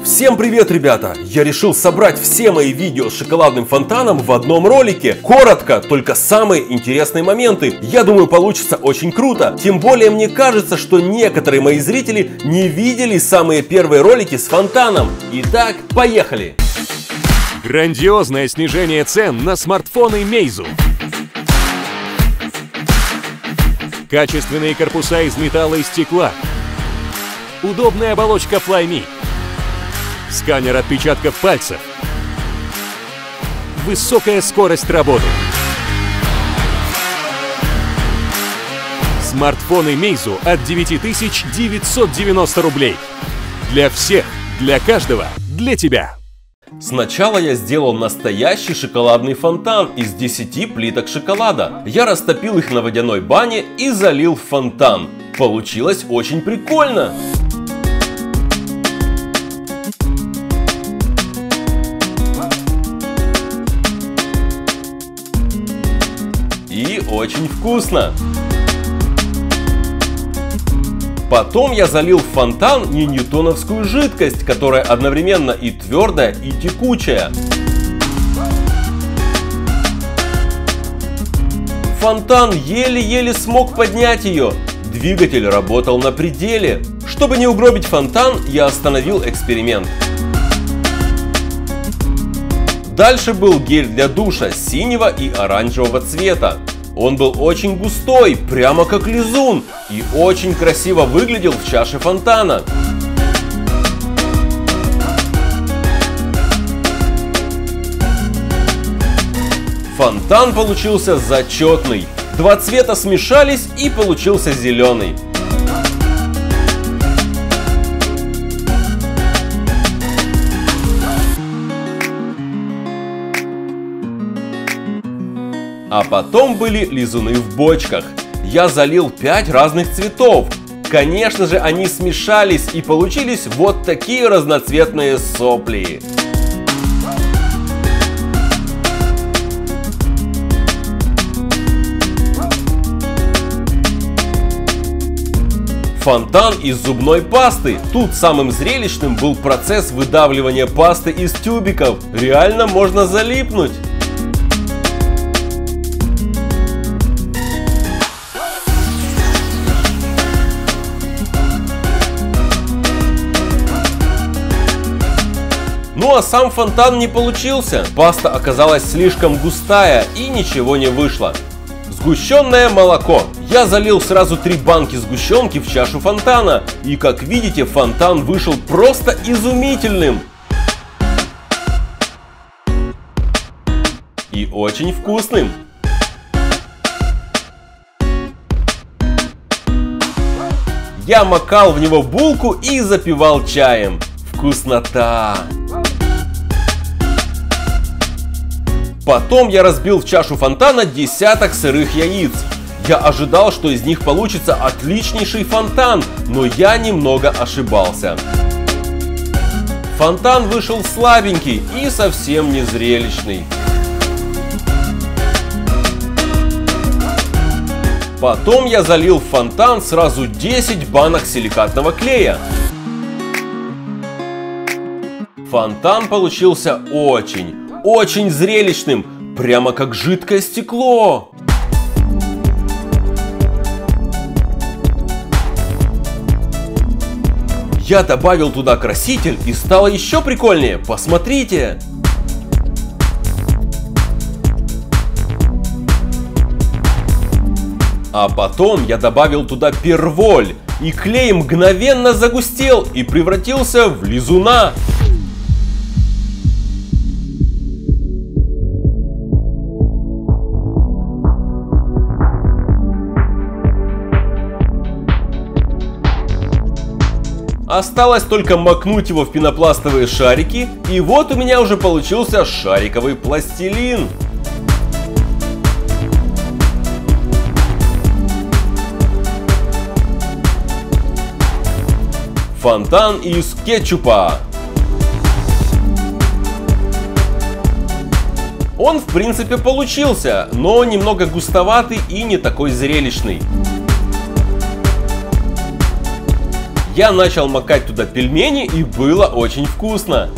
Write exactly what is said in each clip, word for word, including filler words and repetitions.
Всем привет, ребята! Я решил собрать все мои видео с шоколадным фонтаном в одном ролике. Коротко, только самые интересные моменты. Я думаю, получится очень круто. Тем более, мне кажется, что некоторые мои зрители не видели самые первые ролики с фонтаном. Итак, поехали! Грандиозное снижение цен на смартфоны Meizu. Качественные корпуса из металла и стекла. Удобная оболочка Flyme. Сканер отпечатков пальцев. Высокая скорость работы. Смартфоны Meizu от девяти тысяч девятисот девяноста рублей. Для всех, для каждого, для тебя. Сначала я сделал настоящий шоколадный фонтан из десяти плиток шоколада. Я растопил их на водяной бане и залил в фонтан. Получилось очень прикольно. И очень вкусно. Потом я залил в фонтан не ньютоновскую жидкость, которая одновременно и твердая, и текучая. Фонтан еле-еле смог поднять ее. Двигатель работал на пределе. Чтобы не угробить фонтан, я остановил эксперимент. Дальше был гель для душа синего и оранжевого цвета. Он был очень густой, прямо как лизун, и очень красиво выглядел в чаше фонтана. Фонтан получился зачетный. Два цвета смешались, и получился зеленый. А потом были лизуны в бочках. Я залил пять разных цветов. Конечно же, они смешались, и получились вот такие разноцветные сопли. Фонтан из зубной пасты. Тут самым зрелищным был процесс выдавливания пасты из тюбиков. Реально можно залипнуть. Ну а сам фонтан не получился. Паста оказалась слишком густая, и ничего не вышло. Сгущенное молоко. Я залил сразу три банки сгущенки в чашу фонтана. И как видите, фонтан вышел просто изумительным. И очень вкусным. Я макал в него булку и запивал чаем. Вкуснота! Потом я разбил в чашу фонтана десяток сырых яиц. Я ожидал, что из них получится отличнейший фонтан, но я немного ошибался. Фонтан вышел слабенький и совсем не зрелищный. Потом я залил в фонтан сразу десять банок силикатного клея. Фонтан получился очень, очень зрелищным, прямо как жидкое стекло. Я добавил туда краситель, и стало еще прикольнее. Посмотрите! А потом я добавил туда перволь, и клей мгновенно загустел и превратился в лизуна. Осталось только макнуть его в пенопластовые шарики, и вот у меня уже получился шариковый пластилин. Фонтан из кетчупа. Он в принципе получился, но немного густоватый и не такой зрелищный. Я начал макать туда пельмени, и было очень вкусно.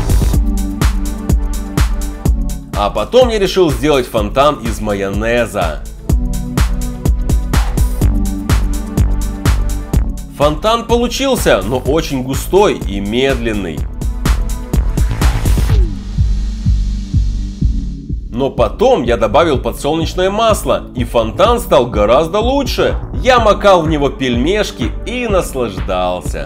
А потом я решил сделать фонтан из майонеза. Фонтан получился, но очень густой и медленный. Но потом я добавил подсолнечное масло, и фонтан стал гораздо лучше. Я макал в него пельмешки и наслаждался.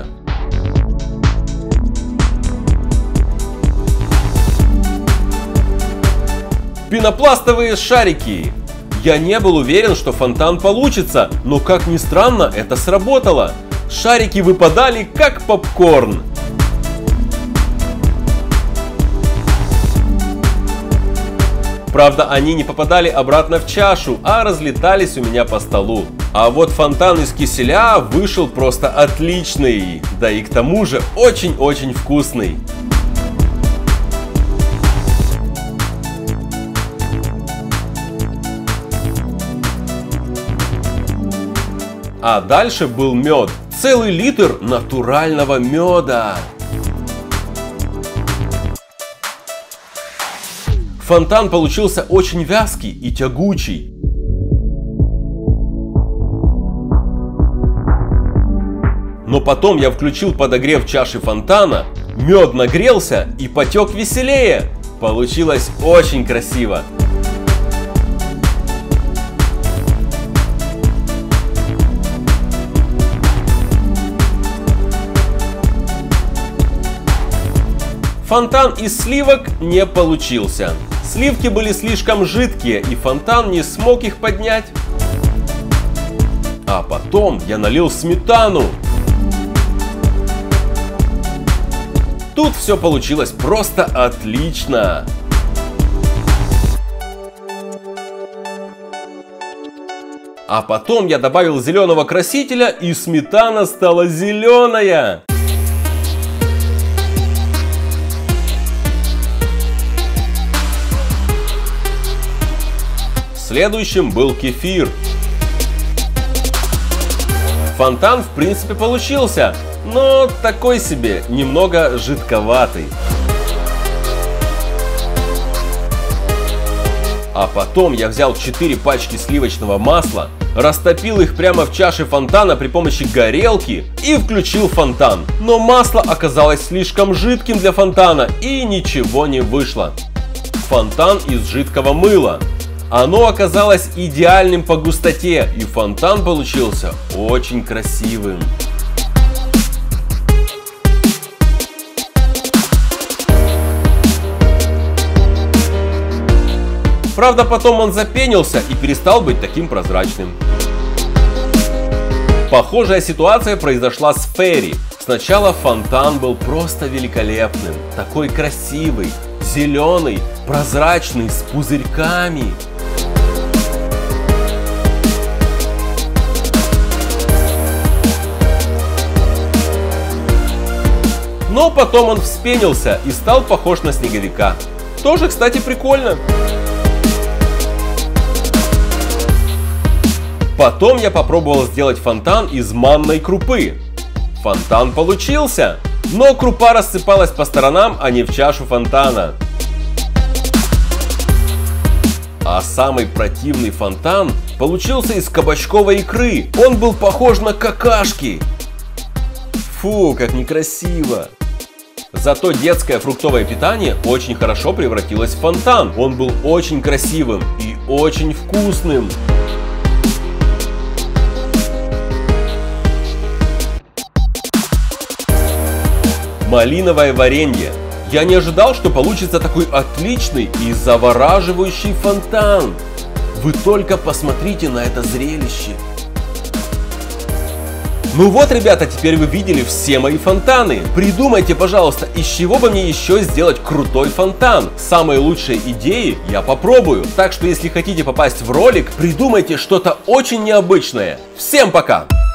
Пенопластовые шарики. Я не был уверен, что фонтан получится, но как ни странно, это сработало. Шарики выпадали как попкорн. Правда, они не попадали обратно в чашу, а разлетались у меня по столу. А вот фонтан из киселя вышел просто отличный, да и к тому же очень-очень вкусный. А дальше был мед. Целый литр натурального меда. Фонтан получился очень вязкий и тягучий. Но потом я включил подогрев чаши фонтана, мед нагрелся и потек веселее. Получилось очень красиво. Фонтан из сливок не получился. Сливки были слишком жидкие, и фонтан не смог их поднять. А потом я налил сметану. Тут все получилось просто отлично. А потом я добавил зеленого красителя, и сметана стала зеленая. Следующим был кефир. Фонтан в принципе получился, но такой себе, немного жидковатый. А потом я взял четыре пачки сливочного масла, растопил их прямо в чаше фонтана при помощи горелки и включил фонтан. Но масло оказалось слишком жидким для фонтана, и ничего не вышло. Фонтан из жидкого мыла. Оно оказалось идеальным по густоте, и фонтан получился очень красивым. Правда, потом он запенился и перестал быть таким прозрачным. Похожая ситуация произошла с Ферри. Сначала фонтан был просто великолепным, такой красивый, зеленый, прозрачный, с пузырьками. Но потом он вспенился и стал похож на снеговика. Тоже, кстати, прикольно. Потом я попробовал сделать фонтан из манной крупы. Фонтан получился, но крупа рассыпалась по сторонам, а не в чашу фонтана. А самый противный фонтан получился из кабачковой икры. Он был похож на какашки. Фу, как некрасиво. Зато детское фруктовое питание очень хорошо превратилось в фонтан. Он был очень красивым и очень вкусным. Малиновое варенье. Я не ожидал, что получится такой отличный и завораживающий фонтан. Вы только посмотрите на это зрелище. Ну вот, ребята, теперь вы видели все мои фонтаны. Придумайте, пожалуйста, из чего бы мне еще сделать крутой фонтан. Самые лучшие идеи я попробую. Так что, если хотите попасть в ролик, придумайте что-то очень необычное. Всем пока!